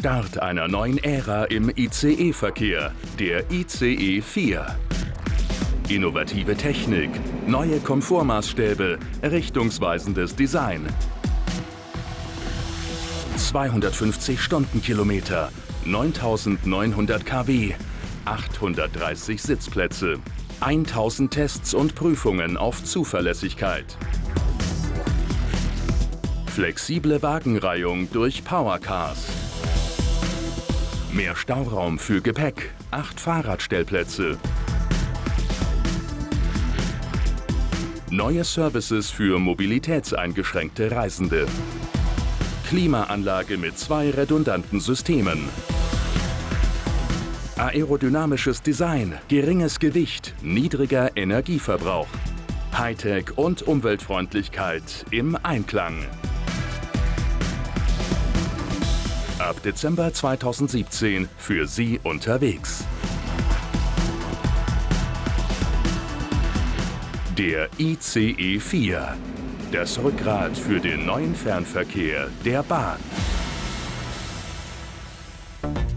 Start einer neuen Ära im ICE-Verkehr, der ICE 4. Innovative Technik, neue Komfortmaßstäbe, richtungsweisendes Design. 250 Stundenkilometer, 9900 kW, 830 Sitzplätze, 1000 Tests und Prüfungen auf Zuverlässigkeit. Flexible Wagenreihung durch Powercars. Mehr Stauraum für Gepäck, 8 Fahrradstellplätze. Neue Services für mobilitätseingeschränkte Reisende. Klimaanlage mit 2 redundanten Systemen. Aerodynamisches Design, geringes Gewicht, niedriger Energieverbrauch. Hightech und Umweltfreundlichkeit im Einklang. Ab Dezember 2017 für Sie unterwegs. Der ICE 4. Das Rückgrat für den neuen Fernverkehr der Bahn.